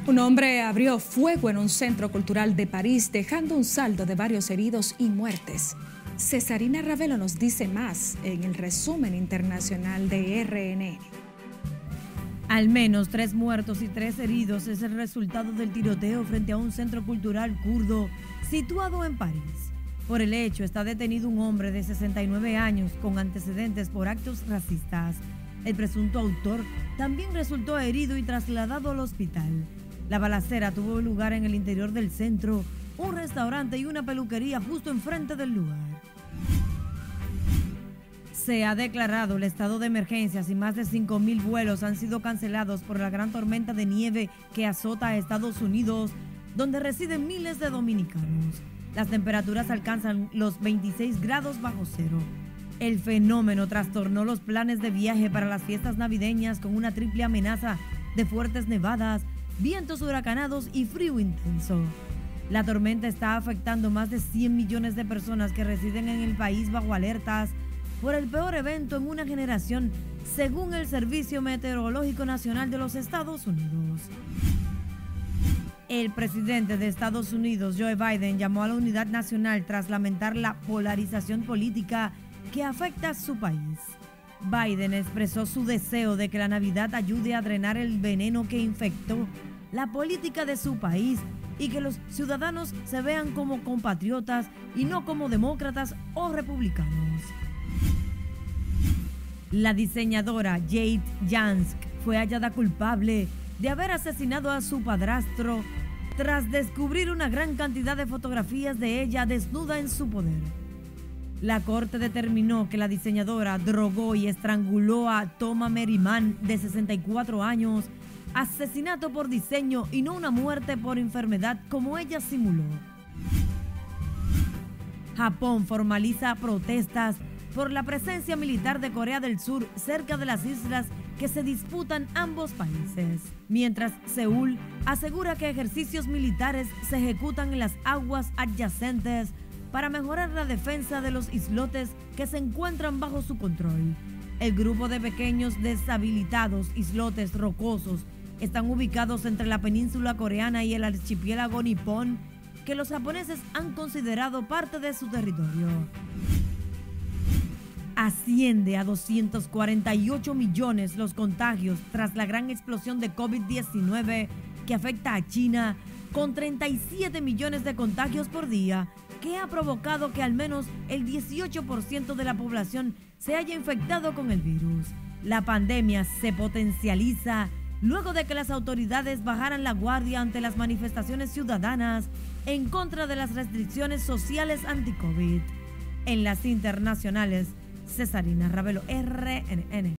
Un hombre abrió fuego en un centro cultural de París, dejando un saldo de varios heridos y muertes. Cesarina Ravelo nos dice más en el resumen internacional de RNN. Al menos 3 muertos y 3 heridos es el resultado del tiroteo frente a un centro cultural kurdo situado en París. Por el hecho está detenido un hombre de 69 años con antecedentes por actos racistas. El presunto autor también resultó herido y trasladado al hospital. La balacera tuvo lugar en el interior del centro, un restaurante y una peluquería justo enfrente del lugar. Se ha declarado el estado de emergencia y más de 5.000 vuelos han sido cancelados por la gran tormenta de nieve que azota a Estados Unidos, donde residen miles de dominicanos. Las temperaturas alcanzan los 26 grados bajo cero. El fenómeno trastornó los planes de viaje para las fiestas navideñas con una triple amenaza de fuertes nevadas, vientos huracanados y frío intenso. La tormenta está afectando más de 100 millones de personas que residen en el país bajo alertas por el peor evento en una generación, según el Servicio Meteorológico Nacional de los Estados Unidos. El presidente de Estados Unidos, Joe Biden, llamó a la unidad nacional tras lamentar la polarización política que afecta a su país. Biden expresó su deseo de que la Navidad ayude a drenar el veneno que infectó la política de su país y que los ciudadanos se vean como compatriotas y no como demócratas o republicanos. La diseñadora Jade Jansk fue hallada culpable de haber asesinado a su padrastro tras descubrir una gran cantidad de fotografías de ella desnuda en su poder. La corte determinó que la diseñadora drogó y estranguló a Toma Merriman, de 64 años, asesinato por diseño y no una muerte por enfermedad como ella simuló. Japón formaliza protestas por la presencia militar de Corea del Sur cerca de las islas que se disputan ambos países, mientras Seúl asegura que ejercicios militares se ejecutan en las aguas adyacentes para mejorar la defensa de los islotes que se encuentran bajo su control. El grupo de pequeños deshabilitados islotes rocosos están ubicados entre la península coreana y el archipiélago nipón, que los japoneses han considerado parte de su territorio. Asciende a 248 millones los contagios tras la gran explosión de COVID-19 que afecta a China, con 37 millones de contagios por día, que ha provocado que al menos el 18% de la población se haya infectado con el virus. La pandemia se potencializa luego de que las autoridades bajaran la guardia ante las manifestaciones ciudadanas en contra de las restricciones sociales anti-COVID. En las internacionales, Cesarina Ravelo, RNN.